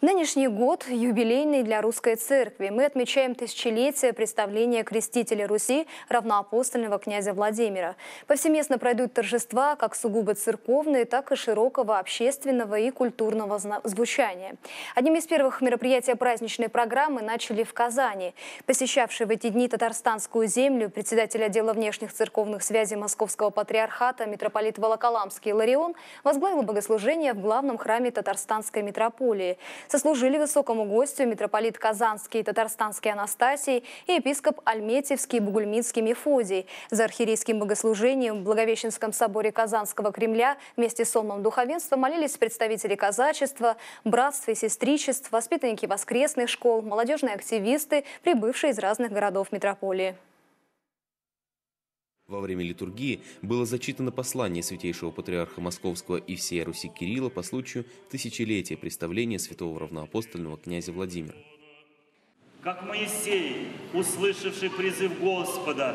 Нынешний год юбилейный для Русской Церкви. Мы отмечаем тысячелетие представления Крестителя Руси равноапостольного князя Владимира. Повсеместно пройдут торжества как сугубо церковные, так и широкого общественного и культурного звучания. Одним из первых мероприятий праздничной программы начали в Казани. Посещавший в эти дни татарстанскую землю председатель отдела внешних церковных связей Московского патриархата митрополит Волоколамский Иларион возглавил богослужение в главном храме татарстанской митрополии. Сослужили высокому гостю митрополит Казанский и Татарстанский Анастасий и епископ Альметьевский и Бугульминский Мефодий. За архиерейским богослужением в Благовещенском соборе Казанского Кремля вместе с сонмом духовенства молились представители казачества, братств и сестричеств, воспитанники воскресных школ, молодежные активисты, прибывшие из разных городов митрополии. Во время литургии было зачитано послание святейшего патриарха Московского и всея Руси Кирилла по случаю тысячелетия представления святого равноапостольного князя Владимира. Как Моисей, услышавший призыв Господа: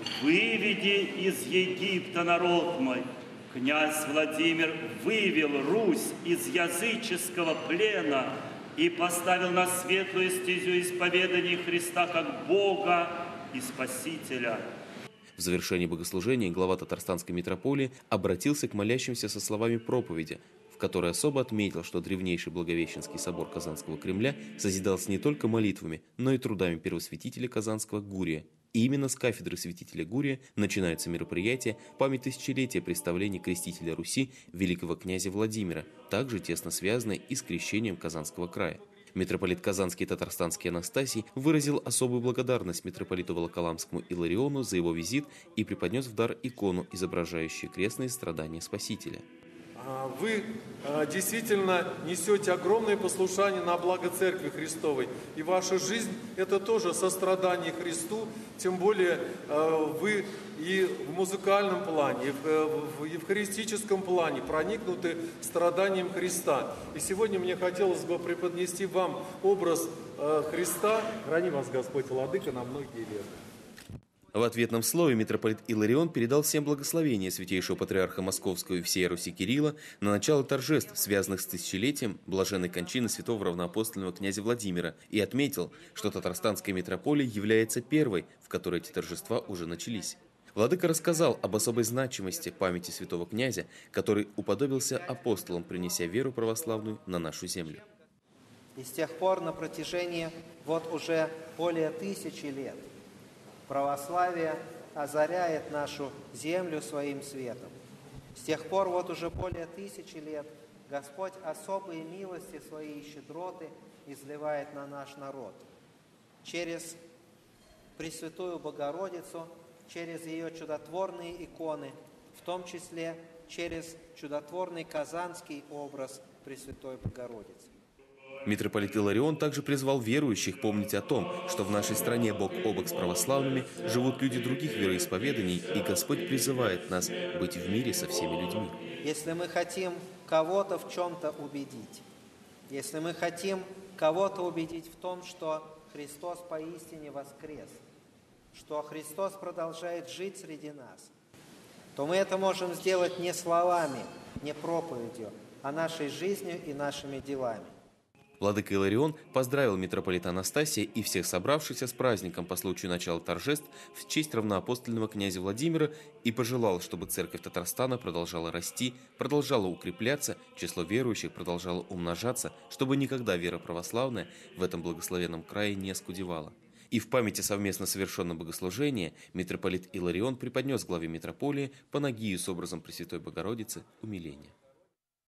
«Выведи из Египта народ мой», князь Владимир вывел Русь из языческого плена и поставил на светлую стезю исповедания Христа как Бога и Спасителя. В завершении богослужения глава татарстанской митрополии обратился к молящимся со словами проповеди, в которой особо отметил, что древнейший Благовещенский собор Казанского Кремля созидался не только молитвами, но и трудами первосвятителя Казанского Гурия. И именно с кафедры святителя Гурия начинаются мероприятия в память тысячелетия представления крестителя Руси великого князя Владимира, также тесно связанной и с крещением Казанского края. Митрополит Казанский и Татарстанский Анастасий выразил особую благодарность митрополиту Волоколамскому Илариону за его визит и преподнес в дар икону, изображающую крестные страдания Спасителя. Вы действительно несете огромное послушание на благо Церкви Христовой. И ваша жизнь – это тоже сострадание Христу. Тем более вы и в музыкальном плане, и в евхаристическом плане проникнуты страданием Христа. И сегодня мне хотелось бы преподнести вам образ Христа. Храни вас Господь, Владыка, на многие лета. В ответном слове митрополит Иларион передал всем благословения святейшего патриарха Московского и всея Руси Кирилла на начало торжеств, связанных с тысячелетием блаженной кончины святого равноапостольного князя Владимира, и отметил, что татарстанская митрополия является первой, в которой эти торжества уже начались. Владыка рассказал об особой значимости памяти святого князя, который уподобился апостолам, принеся веру православную на нашу землю. И с тех пор на протяжении уже более 1000 лет православие озаряет нашу землю своим светом. С тех пор уже более 1000 лет Господь особые милости свои и щедроты изливает на наш народ. Через Пресвятую Богородицу, через ее чудотворные иконы, в том числе через чудотворный казанский образ Пресвятой Богородицы. Митрополит Иларион также призвал верующих помнить о том, что в нашей стране бок о бок с православными живут люди других вероисповеданий, и Господь призывает нас быть в мире со всеми людьми. Если мы хотим кого-то в чем-то убедить, если мы хотим кого-то убедить в том, что Христос поистине воскрес, что Христос продолжает жить среди нас, то мы это можем сделать не словами, не проповедью, а нашей жизнью и нашими делами. Владыка Иларион поздравил митрополита Анастасия и всех собравшихся с праздником по случаю начала торжеств в честь равноапостольного князя Владимира и пожелал, чтобы церковь Татарстана продолжала расти, продолжала укрепляться, число верующих продолжало умножаться, чтобы никогда вера православная в этом благословенном крае не оскудевала. И в памяти совместно совершенного богослужения митрополит Иларион преподнес главе митрополии панагию с образом Пресвятой Богородицы умиления.